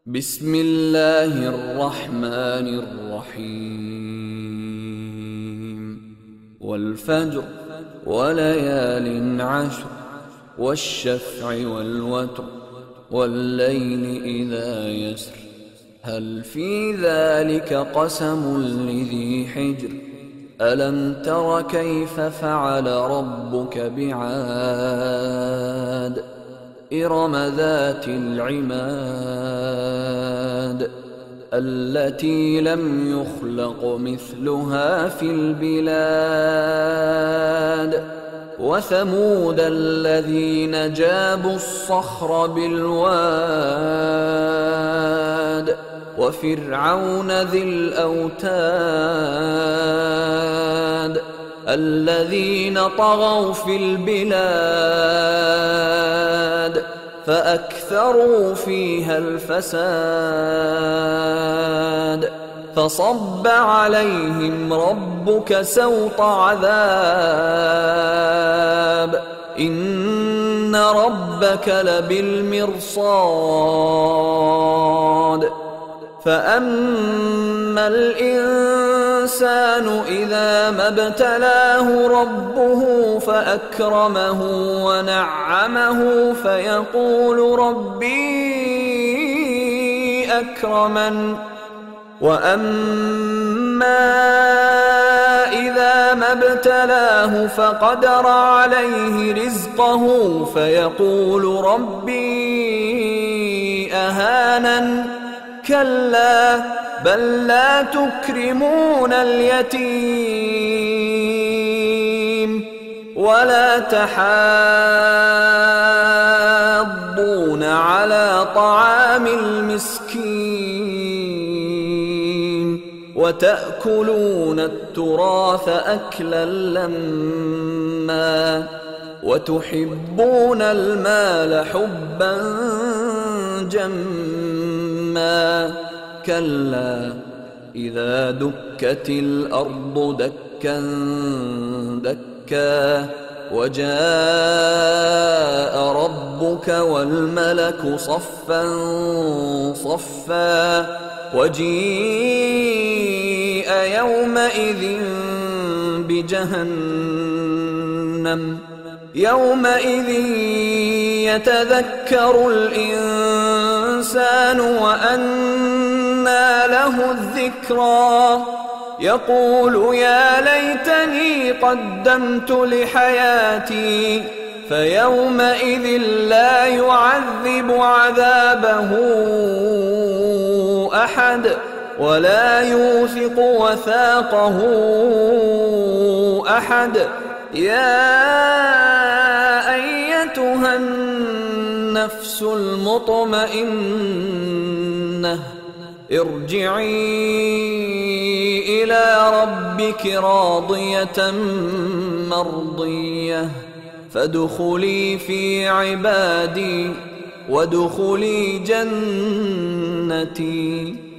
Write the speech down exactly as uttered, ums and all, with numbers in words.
بسم الله الرحمن الرحيم والفجر وليال عشر والشفع والوتر والليل إذا يسر هل في ذلك قسم لذي حجر ألم تر كيف فعل ربك بعاد إرم ذات العماد التي لم يخلق مثلها في البلاد وثمود الذين جابوا الصخر بالواد وفرعون ذي الأوتاد الذين طغوا في البلاد فأكثروا فيها الفساد فصب عليهم ربك سوط عذاب إن ربك لبالمرصاد فأما الإنسان إذا ما ابتلاه ربه فأكرمه ونعمه فيقول ربي أكرمن وأما إذا ما ابتلاه فقدر عليه رزقه فيقول ربي أهانن كلا بل لا تكرمون اليتيم ولا تحاضون على طعام المسكين وتأكلون التراث أكلا لما وتحبون المال حبا جما كلا إذا دكت الأرض دكا دكا وجاء ربك والملك صفا صفا وجيء يومئذ بجهنم يومئذ يتذكر الإنسان وأنى له الذكرى يقول يا ليتني قدمت لحياتي فيومئذ لا يعذب عذابه أحد ولا يوثق وثاقه أحد يا أيتها النفس المطمئنة ارجعي إلى ربك راضية مرضية فادخلي في عبادي وادخلي جنتي.